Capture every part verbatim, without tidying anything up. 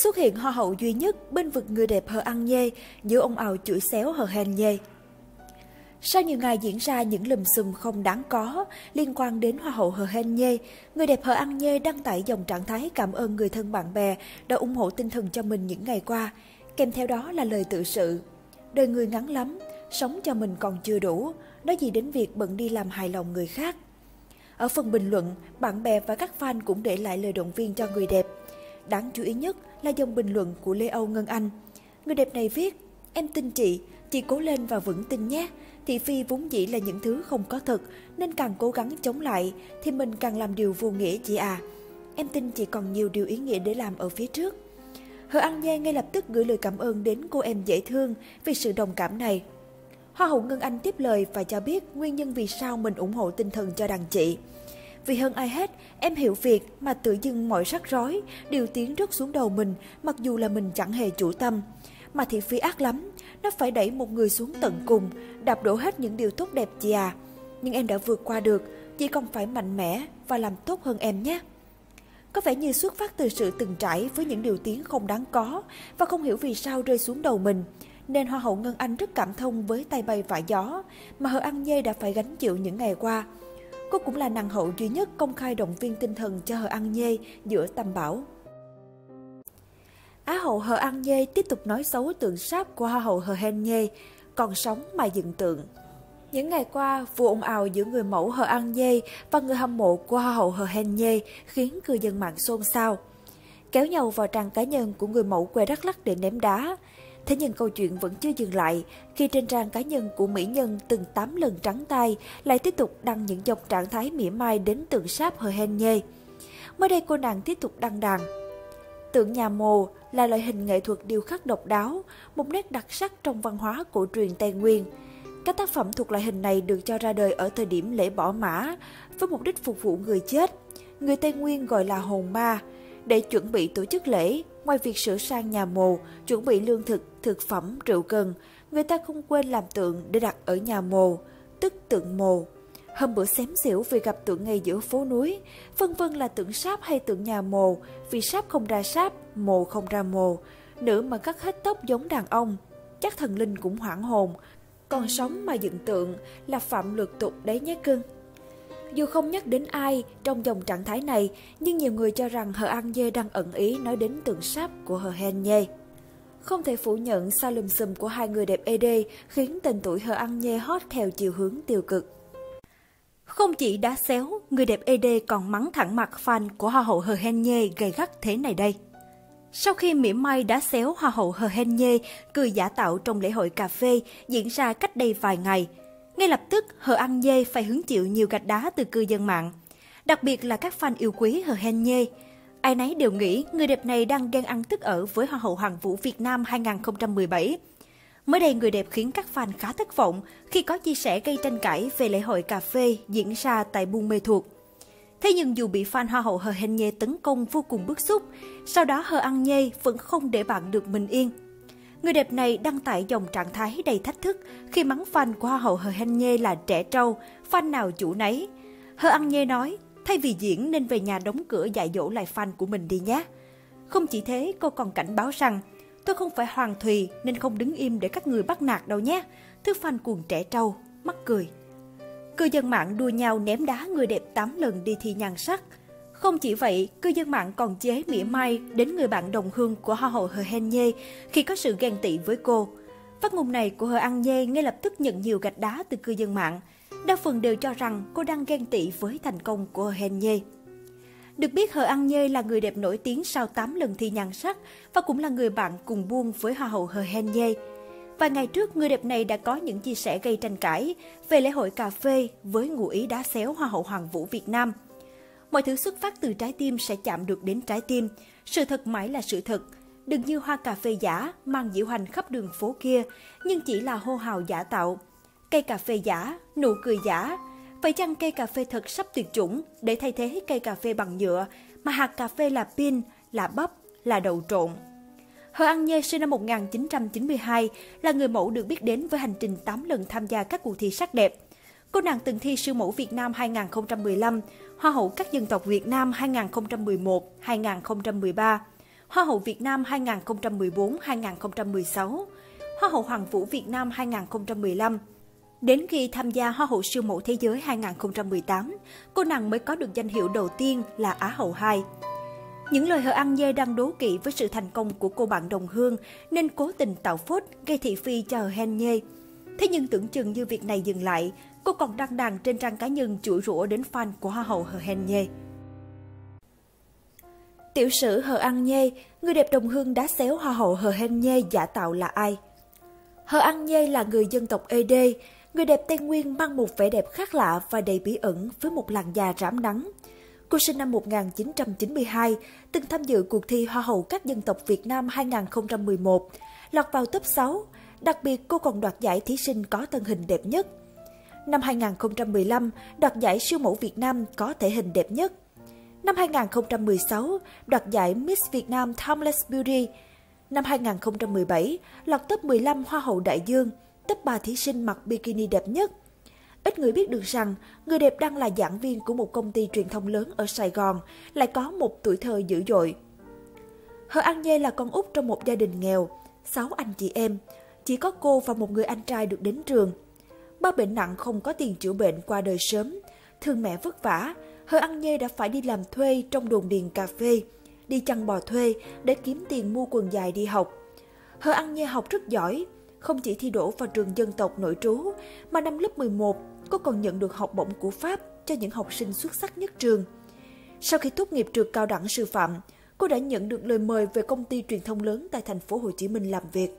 Xuất hiện hoa hậu duy nhất bên vực người đẹp Hờ Ăn Nhê giữa ồn ào chửi xéo Hờ Hèn Nhê. Sau nhiều ngày diễn ra những lùm xùm không đáng có liên quan đến hoa hậu Hờ Hèn Nhê, người đẹp Hờ Ăn Nhê đăng tải dòng trạng thái cảm ơn người thân bạn bè đã ủng hộ tinh thần cho mình những ngày qua. Kèm theo đó là lời tự sự: đời người ngắn lắm, sống cho mình còn chưa đủ, nói gì đến việc bận đi làm hài lòng người khác. Ở phần bình luận, bạn bè và các fan cũng để lại lời động viên cho người đẹp. Đáng chú ý nhất là dòng bình luận của Lê Âu Ngân Anh. Người đẹp này viết: em tin chị, chị cố lên và vững tin nhé. Thị phi vốn dĩ là những thứ không có thật, nên càng cố gắng chống lại thì mình càng làm điều vô nghĩa chị à. Em tin chị còn nhiều điều ý nghĩa để làm ở phía trước. Hờ Ăn Nhê ngay lập tức gửi lời cảm ơn đến cô em dễ thương vì sự đồng cảm này. Hoa hậu Ngân Anh tiếp lời và cho biết nguyên nhân vì sao mình ủng hộ tinh thần cho đàn chị. Vì hơn ai hết, em hiểu việc mà tự dưng mọi rắc rối, điều tiếng rớt xuống đầu mình mặc dù là mình chẳng hề chủ tâm. Mà thị phi ác lắm, nó phải đẩy một người xuống tận cùng, đạp đổ hết những điều tốt đẹp chị à. Nhưng em đã vượt qua được, chị còn phải mạnh mẽ và làm tốt hơn em nhé. Có vẻ như xuất phát từ sự từng trải với những điều tiếng không đáng có và không hiểu vì sao rơi xuống đầu mình, nên Hoa hậu Ngân Anh rất cảm thông với tay bay vạ gió mà Hờ Ăn Nhê đã phải gánh chịu những ngày qua. Cô cũng là nàng hậu duy nhất công khai động viên tinh thần cho Hờ Ăn Nhê giữa tầm bão. Á hậu Hờ Ăn Nhê tiếp tục nói xấu tượng sáp của Hoa hậu Hờ Hèn Nhê, còn sống mà dựng tượng. Những ngày qua, vụ ồn ào giữa người mẫu Hờ Ăn Nhê và người hâm mộ của Hoa hậu Hờ Hèn Nhê khiến cư dân mạng xôn xao, kéo nhau vào trang cá nhân của người mẫu quê Đắk Lắk để ném đá. Thế nhưng câu chuyện vẫn chưa dừng lại khi trên trang cá nhân của mỹ nhân từng tám lần trắng tay lại tiếp tục đăng những dòng trạng thái mỉa mai đến tượng sáp Hờ Hèn Nhê. Mới đây cô nàng tiếp tục đăng đàn: tượng nhà mồ là loại hình nghệ thuật điêu khắc độc đáo, một nét đặc sắc trong văn hóa cổ truyền Tây Nguyên. Các tác phẩm thuộc loại hình này được cho ra đời ở thời điểm lễ bỏ mã với mục đích phục vụ người chết, người Tây Nguyên gọi là hồn ma. Để chuẩn bị tổ chức lễ, ngoài việc sửa sang nhà mồ, chuẩn bị lương thực, thực phẩm, rượu cần, người ta không quên làm tượng để đặt ở nhà mồ, tức tượng mồ. Hôm bữa xém xỉu vì gặp tượng ngay giữa phố núi, vân vân là tượng sáp hay tượng nhà mồ, vì sáp không ra sáp, mồ không ra mồ. Nữ mà cắt hết tóc giống đàn ông, chắc thần linh cũng hoảng hồn. Còn sống mà dựng tượng là phạm luật tục đấy nhé cưng. Dù không nhắc đến ai trong dòng trạng thái này, nhưng nhiều người cho rằng Hờ Ăn Nhê đang ẩn ý nói đến tượng sáp của Hờ Hèn Nhê. Không thể phủ nhận sao lùm xùm của hai người đẹp ê đê khiến tên tuổi Hờ Ăn Nhê hot theo chiều hướng tiêu cực. Không chỉ đá xéo, người đẹp ê đê còn mắng thẳng mặt fan của Hoa hậu Hờ Hèn Nhê gay gắt thế này đây. Sau khi mỉa mai đá xéo Hoa hậu Hờ Hèn Nhê cười giả tạo trong lễ hội cà phê diễn ra cách đây vài ngày, ngay lập tức Hờ Ăn Nhê phải hứng chịu nhiều gạch đá từ cư dân mạng, đặc biệt là các fan yêu quý Hờ Hèn Nhê. Ai nấy đều nghĩ người đẹp này đang ghen ăn tức ở với Hoa hậu Hoàng vũ Việt Nam hai không một bảy. Mới đây, người đẹp khiến các fan khá thất vọng khi có chia sẻ gây tranh cãi về lễ hội cà phê diễn ra tại Buôn Mê Thuột. Thế nhưng dù bị fan Hoa hậu Hờ Hèn Nhê tấn công vô cùng bức xúc, sau đó Hờ Ăn Nhê vẫn không để bạn được mình yên. Người đẹp này đăng tải dòng trạng thái đầy thách thức khi mắng fan của Hoa hậu Hờ Hèn Nhê là trẻ trâu, fan nào chủ nấy. Hờ Ăn Nhê nói, thay vì diễn nên về nhà đóng cửa dạy dỗ lại fan của mình đi nhé. Không chỉ thế, cô còn cảnh báo rằng, tôi không phải Hoàng Thùy nên không đứng im để các người bắt nạt đâu nhé. Thứ fan cuồng trẻ trâu, mắc cười. Cư dân mạng đua nhau ném đá người đẹp tám lần đi thi nhan sắc. Không chỉ vậy, cư dân mạng còn chế mỉa mai đến người bạn đồng hương của Hoa hậu Hờ Hèn Nhê khi có sự ghen tị với cô. Phát ngôn này của Hờ Ăn Nhê ngay lập tức nhận nhiều gạch đá từ cư dân mạng. Đa phần đều cho rằng cô đang ghen tị với thành công của Hờ Hèn Nhê. Được biết, Hờ Ăn Nhê là người đẹp nổi tiếng sau tám lần thi nhan sắc và cũng là người bạn cùng buôn với Hoa hậu Hờ Hèn Nhê. Vài ngày trước, người đẹp này đã có những chia sẻ gây tranh cãi về lễ hội cà phê với ngụ ý đá xéo Hoa hậu Hoàng vũ Việt Nam. Mọi thứ xuất phát từ trái tim sẽ chạm được đến trái tim. Sự thật mãi là sự thật. Đừng như hoa cà phê giả mang diễu hành khắp đường phố kia, nhưng chỉ là hô hào giả tạo. Cây cà phê giả, nụ cười giả. Vậy chăng cây cà phê thật sắp tuyệt chủng để thay thế cây cà phê bằng nhựa, mà hạt cà phê là pin, là bắp, là đậu trộn? Hờ Ăn Nhê sinh năm một nghìn chín trăm chín mươi hai, là người mẫu được biết đến với hành trình tám lần tham gia các cuộc thi sắc đẹp. Cô nàng từng thi siêu mẫu Việt Nam hai không một lăm, Hoa hậu các dân tộc Việt Nam hai không một một, hai không một ba, Hoa hậu Việt Nam hai nghìn không trăm mười bốn đến hai nghìn không trăm mười sáu, Hoa hậu Hoàng vũ Việt Nam hai nghìn không trăm mười lăm. Đến khi tham gia Hoa hậu siêu mẫu thế giới hai nghìn không trăm mười tám, cô nàng mới có được danh hiệu đầu tiên là Á hậu hai. Những lời hờ ăn dê đang đố kỵ với sự thành công của cô bạn đồng hương nên cố tình tạo phốt gây thị phi cho hờ hen nhê. Thế nhưng tưởng chừng như việc này dừng lại, cô còn đăng đàn trên trang cá nhân chửi rủa đến fan của Hoa hậu hờ hen nhê. Tiểu sử Hờ Ăn Nhê, người đẹp đồng hương đá xéo Hoa hậu hờ hen nhê giả tạo là ai? Hờ Ăn Nhê là người dân tộc Ê Đê, người đẹp Tây Nguyên mang một vẻ đẹp khác lạ và đầy bí ẩn với một làn da rám nắng. Cô sinh năm một nghìn chín trăm chín mươi hai, từng tham dự cuộc thi Hoa hậu các dân tộc Việt Nam hai nghìn không trăm mười một, lọt vào top sáu. Đặc biệt, cô còn đoạt giải thí sinh có thân hình đẹp nhất. Năm hai nghìn không trăm mười lăm, đoạt giải siêu mẫu Việt Nam có thể hình đẹp nhất. Năm hai nghìn không trăm mười sáu, đoạt giải Miss Việt Nam Timeless Beauty. Năm hai nghìn không trăm mười bảy, lọt top mười lăm Hoa hậu Đại Dương, top ba thí sinh mặc bikini đẹp nhất. Ít người biết được rằng, người đẹp đang là giảng viên của một công ty truyền thông lớn ở Sài Gòn, lại có một tuổi thơ dữ dội. Hờ Ăn Nhê là con út trong một gia đình nghèo, sáu anh chị em. Chỉ có cô và một người anh trai được đến trường. Ba bệnh nặng không có tiền chữa bệnh qua đời sớm. Thương mẹ vất vả, Hờ Ăn Nhê đã phải đi làm thuê trong đồn điền cà phê, đi chăn bò thuê để kiếm tiền mua quần dài đi học. Hờ Ăn Nhê học rất giỏi, không chỉ thi đỗ vào trường dân tộc nội trú, mà năm lớp mười một, cô còn nhận được học bổng của Pháp cho những học sinh xuất sắc nhất trường. Sau khi tốt nghiệp trường cao đẳng sư phạm, cô đã nhận được lời mời về công ty truyền thông lớn tại thành phố Hồ Chí Minh làm việc.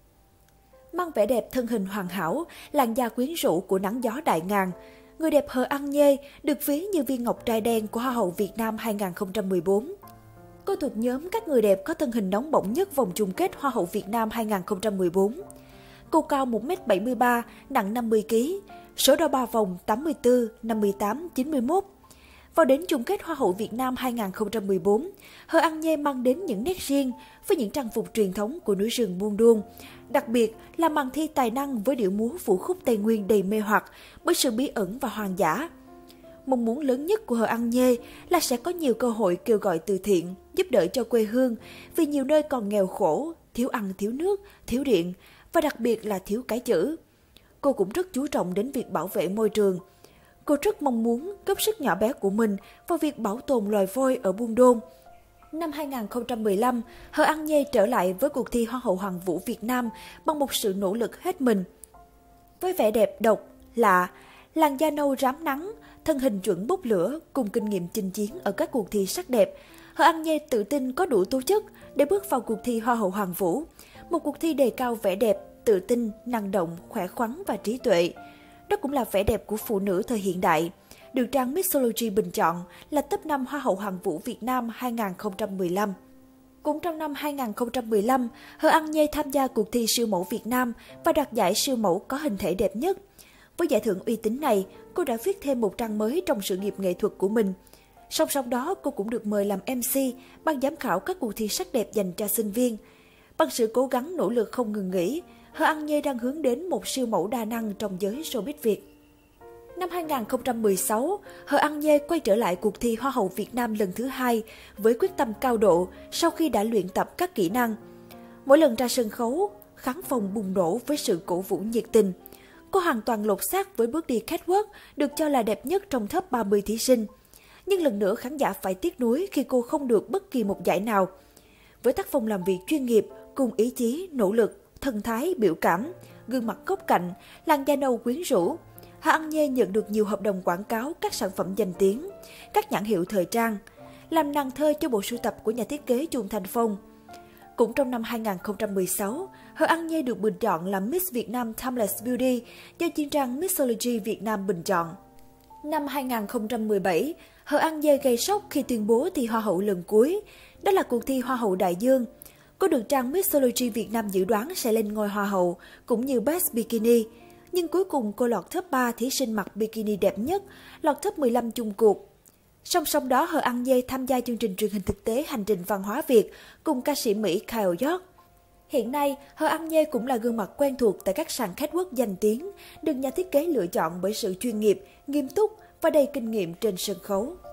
Mang vẻ đẹp thân hình hoàn hảo, làn da quyến rũ của nắng gió đại ngàn, người đẹp Hờ Ăn Nhê được ví như viên ngọc trai đen của Hoa hậu Việt Nam hai nghìn không trăm mười bốn. Cô thuộc nhóm các người đẹp có thân hình nóng bỏng nhất vòng chung kết Hoa hậu Việt Nam hai nghìn không trăm mười bốn. Cô cao một mét bảy mươi ba, nặng năm mươi ki lô gam, số đo ba vòng tám mươi tư, năm mươi tám, chín mươi mốt. Vào đến chung kết Hoa hậu Việt Nam hai nghìn không trăm mười bốn, Hờ Ăn Nhê mang đến những nét riêng với những trang phục truyền thống của núi rừng Buôn Đôn. Đặc biệt là màn thi tài năng với điệu múa vũ khúc Tây Nguyên đầy mê hoặc bởi sự bí ẩn và hoang dã. Mong muốn lớn nhất của Hờ Ăn Nhê là sẽ có nhiều cơ hội kêu gọi từ thiện, giúp đỡ cho quê hương vì nhiều nơi còn nghèo khổ, thiếu ăn, thiếu nước, thiếu điện và đặc biệt là thiếu cái chữ. Cô cũng rất chú trọng đến việc bảo vệ môi trường. Cô rất mong muốn góp sức nhỏ bé của mình vào việc bảo tồn loài voi ở Buôn Đôn. Năm hai nghìn không trăm mười lăm, Hờ Ăn Nhê trở lại với cuộc thi Hoa hậu Hoàng vũ Việt Nam bằng một sự nỗ lực hết mình. Với vẻ đẹp độc, lạ, làn da nâu rám nắng, thân hình chuẩn bốc lửa cùng kinh nghiệm chinh chiến ở các cuộc thi sắc đẹp, Hờ Ăn Nhê tự tin có đủ tố chất để bước vào cuộc thi Hoa hậu Hoàng vũ, một cuộc thi đề cao vẻ đẹp, tự tin, năng động, khỏe khoắn và trí tuệ. Đó cũng là vẻ đẹp của phụ nữ thời hiện đại, được trang Mixology bình chọn là top năm Hoa hậu Hoàng vũ Việt Nam hai nghìn không trăm mười lăm. Cũng trong năm hai nghìn không trăm mười lăm, Hờ Ăn Nhê tham gia cuộc thi siêu mẫu Việt Nam và đoạt giải siêu mẫu có hình thể đẹp nhất. Với giải thưởng uy tín này, cô đã viết thêm một trang mới trong sự nghiệp nghệ thuật của mình. Song song đó, cô cũng được mời làm em xê, ban giám khảo các cuộc thi sắc đẹp dành cho sinh viên. Bằng sự cố gắng nỗ lực không ngừng nghỉ, Hờ Ăn Nhê đang hướng đến một siêu mẫu đa năng trong giới showbiz Việt. Năm hai nghìn không trăm mười sáu, Hờ Ăn Nhê quay trở lại cuộc thi Hoa hậu Việt Nam lần thứ hai với quyết tâm cao độ sau khi đã luyện tập các kỹ năng. Mỗi lần ra sân khấu, khán phòng bùng nổ với sự cổ vũ nhiệt tình. Cô hoàn toàn lột xác với bước đi catwalk được cho là đẹp nhất trong top ba mươi thí sinh. Nhưng lần nữa khán giả phải tiếc nuối khi cô không được bất kỳ một giải nào. Với tác phong làm việc chuyên nghiệp, cùng ý chí, nỗ lực, thần thái, biểu cảm, gương mặt góc cạnh, làn da nâu quyến rũ, Hờ Ăn Nhê nhận được nhiều hợp đồng quảng cáo các sản phẩm danh tiếng, các nhãn hiệu thời trang, làm nàng thơ cho bộ sưu tập của nhà thiết kế Chuông Thanh Phong. Cũng trong năm hai nghìn không trăm mười sáu, Hờ Ăn Nhê được bình chọn là Miss Việt Nam Timeless Beauty do chuyên trang Mixology Việt Nam bình chọn. Năm hai nghìn không trăm mười bảy, Hờ Ăn Nhê gây sốc khi tuyên bố thi Hoa hậu lần cuối, đó là cuộc thi Hoa hậu Đại Dương. Cô được trang Mixology Việt Nam dự đoán sẽ lên ngôi Hoa hậu, cũng như Best Bikini. Nhưng cuối cùng cô lọt top ba thí sinh mặc bikini đẹp nhất, lọt top mười lăm chung cuộc. Song song đó, Hờ Ăn Nhê tham gia chương trình truyền hình thực tế Hành trình văn hóa Việt cùng ca sĩ Mỹ Kyle York. Hiện nay, Hờ Ăn Nhê cũng là gương mặt quen thuộc tại các sàn catwalk danh tiếng, được nhà thiết kế lựa chọn bởi sự chuyên nghiệp, nghiêm túc và đầy kinh nghiệm trên sân khấu.